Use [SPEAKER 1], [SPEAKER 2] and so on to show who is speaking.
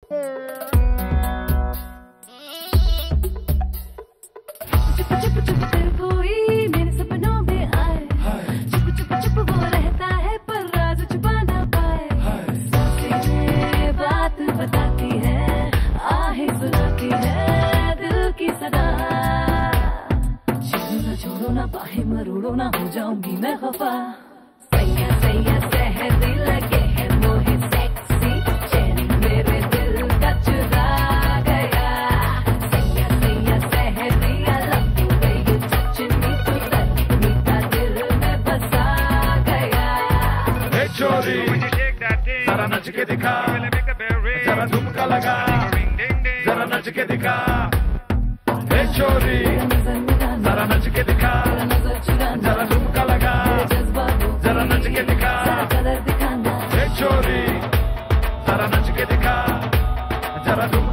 [SPEAKER 1] चुप चुप चुप कर कोई मेरे सपनों में आए, चुप चुप चुप वो रहता है पर राज छुपा ना पाए। सांसें बात बताती है, आहें सुनाती है दिल की सदा। छेड़ो ना छोड़ो ना बाहें मरोड़ो ना हो जाऊंगी मैं खफा। सैया सैया सहरी लगे है मोहे सेक्सी, चैन मेरे दिल का चुरा गया। सैया सैया सहरी I love the way you touch me, तू रत्नी का दिल में बसा गया।
[SPEAKER 2] हे चोरी जरा नच के दिखा, जरा झुमका लगा, जरा नच के दिखा। हे चोरी जरा नच के दिखा, जरा झुमका लगा, जरा नच के दिखा। हे चोरी जरा नच के दिखा, जरा झुमका